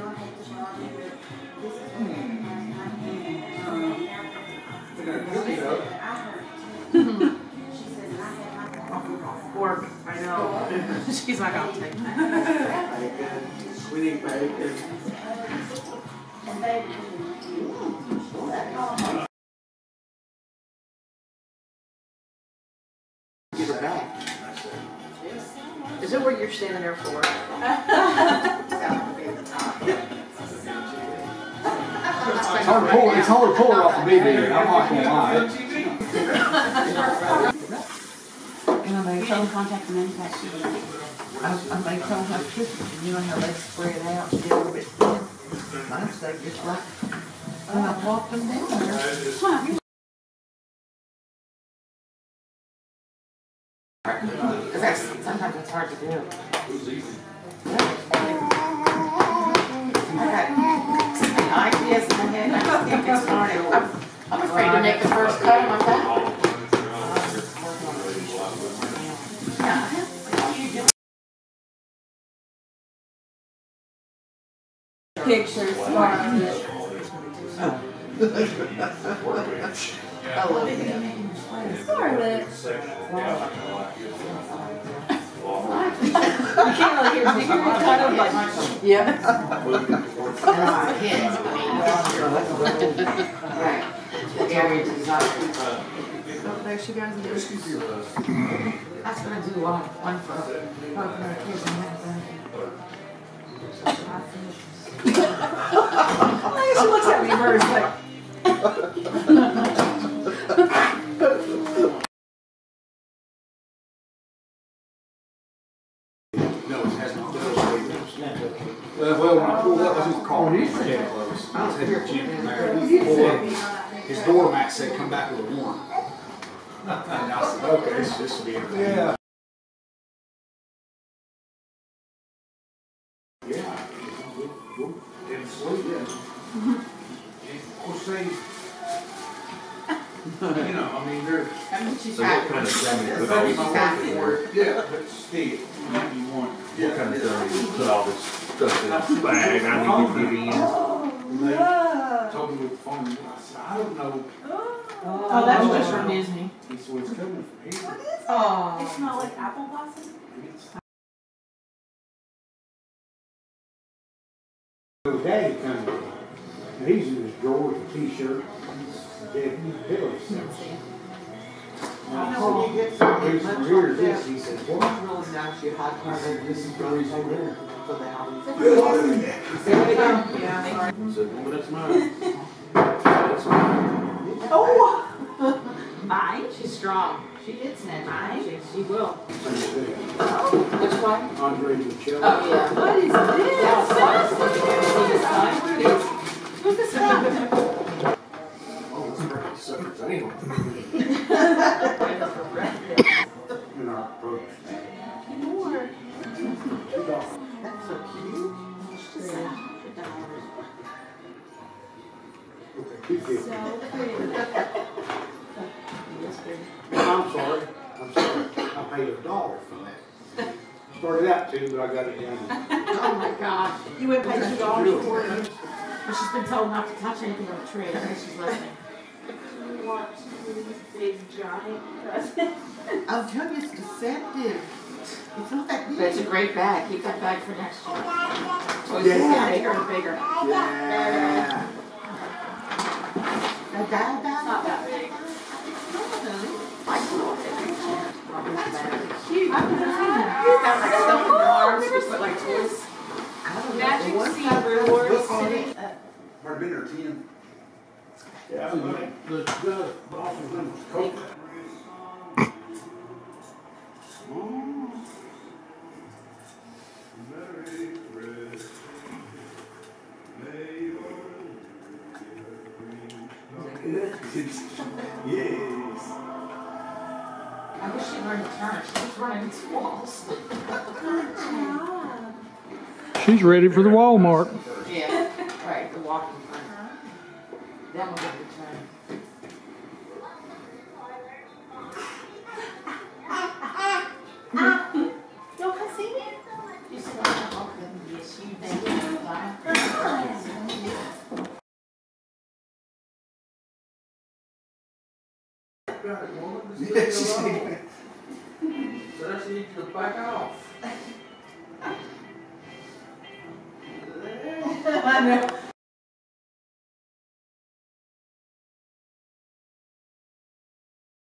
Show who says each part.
Speaker 1: Work, I know. She's like, I'll take that.
Speaker 2: We need bacon. Get it back.
Speaker 1: Is it what you're standing there for?
Speaker 2: It's hard to pull her off the BB. I'm not gonna lie.
Speaker 3: And I made some contact the manufacturer. I made some have cookies, and you know how they spread out, get a little bit thin. Mine stayed just right. And I plopped them down there. Because sometimes it's hard to do. I got ideas in my head, I just can't get started. I'm afraid to make the first cut on my back. Pictures, Scarlett. Scarlett. You can't really hear me. You're kind of like, yeah. Right. The area design. There she goes. That's going to do one for both my kids and she looks at me first like.
Speaker 2: No, it hasn't. Well, when I pulled up, I was calling his close. I was heading to Jim from there. His doormat said, "Come back with a warrant." And I said, "Okay, this will be everything." Yeah. Yeah. Didn't sleep yet. Of course, they, you know, I mean, they're.
Speaker 3: She's
Speaker 4: So what kind of thing you put all this stuff in there?
Speaker 2: Yeah, but still, you want.
Speaker 4: What kind of thing you put all this stuff in this bag? I need to get in.
Speaker 2: They told me with the phone, I said, I don't know.
Speaker 1: Oh, that's just from Disney.
Speaker 2: He said, it's coming from here.
Speaker 1: What is it? Oh.
Speaker 5: It smells like apple blossom.
Speaker 2: Daddy comes in. He's in his drawers, a t-shirt, he's pillows. When you get some here, this, he says, what?
Speaker 3: It's really nice, you hide part of
Speaker 2: This is really so there.
Speaker 3: for the house.
Speaker 1: Yeah.
Speaker 4: So, well, that's mine. That's mine.
Speaker 1: Oh! Mine? She's strong.
Speaker 3: She did snatch
Speaker 1: Mine?
Speaker 3: mine.
Speaker 1: She will.
Speaker 3: Which one?
Speaker 2: Andre Michelle.
Speaker 3: Oh, yeah.
Speaker 1: What is this?
Speaker 3: Who's this one?
Speaker 2: Oh, it's pretty suckers anyway. In our approach.
Speaker 3: More. That's so cute.
Speaker 2: Okay, $2.50. I'm sorry. I'm sorry. I paid $1 for that. Started out $2, but I got it down.
Speaker 1: Oh my gosh. You went pay $2 for it. But she's been told not to touch anything on the tree. I think she's listening.
Speaker 5: You want these big giant presents.
Speaker 3: I'm telling you, it's deceptive. It's not that big.
Speaker 1: But it's a great bag. Keep that bag for next year. So it's
Speaker 2: Yeah.
Speaker 1: getting bigger and bigger.
Speaker 2: Yeah.
Speaker 3: A guy
Speaker 5: It's not that big.
Speaker 1: I saw it.
Speaker 5: Cute.
Speaker 1: I've never seen that. You've got like stuff in your arms. You put like toys.
Speaker 5: Magic Seed Rewards City.
Speaker 2: Hard been or 10. Yeah, the boss's name was Coke. Yes.
Speaker 1: I wish she learned to turn. She's running into walls.
Speaker 6: She's ready for the Walmart.
Speaker 3: Yeah, right, the walking front. Then we'll get the turn.
Speaker 5: Y'all can see me?
Speaker 3: You said I'm not walking. Yes, you think you're fine.
Speaker 7: got it, woman. Just
Speaker 2: Yeah,
Speaker 7: leave
Speaker 2: she's
Speaker 7: it alone.
Speaker 2: like,
Speaker 7: So she needs to back off.
Speaker 1: I know.